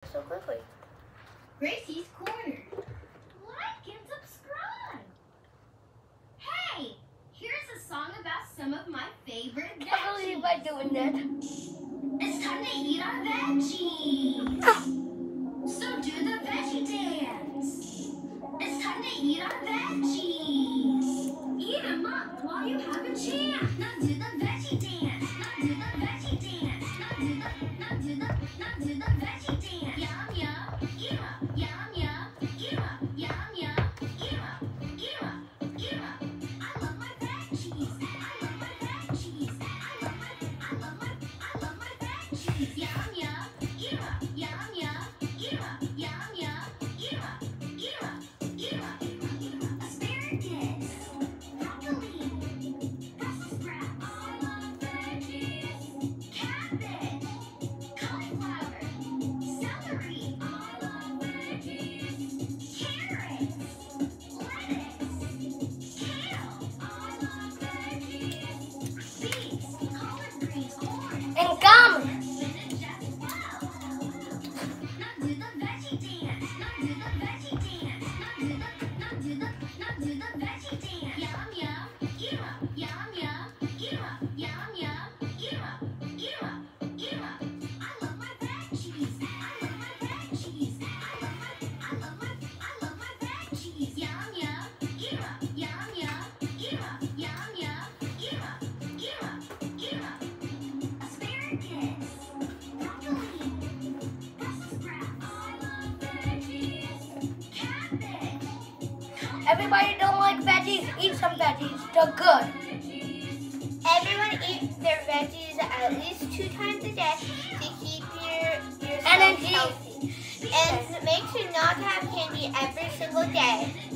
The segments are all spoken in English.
so quickly. Gracie's Corner. Like and subscribe. Hey, here's a song about some of my favorite veggies. I can't believe I'm doing that. It's time to eat our veggies. So do the veggie dance. It's time to eat our veggies. Eat them up while you have a chance. Now do the veggie dance. Now do the veggie dance. Now do the veggie dance. Yum yum. Eat 'em up. Yum yum. Eat 'em up. Yum yum. Eat 'em up. Eat 'em up. Eat 'em up. I love my veggies. I love my veggies. I love my veggies. Yum yum. Eat 'em up. Yum yum. Eat 'em up. Yum yum. Eat 'em up. Eat 'em up. Eat 'em up. Asparagus. Broccoli. Brussels sprouts. I love veggies. Cabbage. Cauliflower. Celery. I love veggies. Carrots. Lettuce. Kale. I love veggies. Beets. Collard greens. Corn. And gum. Spinach as well. Now do the veggie dance. Now do the veggie dance. Now do the veggie dance. Yum yum. Eat 'em up. Yum yum. Eat 'em up. Yum yum. Eat 'em up. Eat 'em up. Eat 'em up. I love my veggies. I love my veggies. I love my veggies. Yum yum. Eat 'em up. Yum yum. Eat 'em up. Yum yum. Eat 'em up. Eat 'em up. Eat 'em up. Asparagus. Broccoli. Brussels sprouts. I love veggies. Cabbage. Everybody don't like veggies. Eat some veggies. They're good. Everyone eats their veggies at least 2 times a day to keep yourself Energy. healthy. And make sure not to have candy every single day.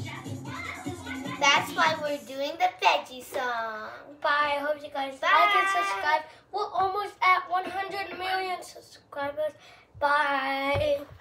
That's why we're doing the veggie song. Bye. I hope you guys like and subscribe. We're almost at 100 million subscribers. Bye.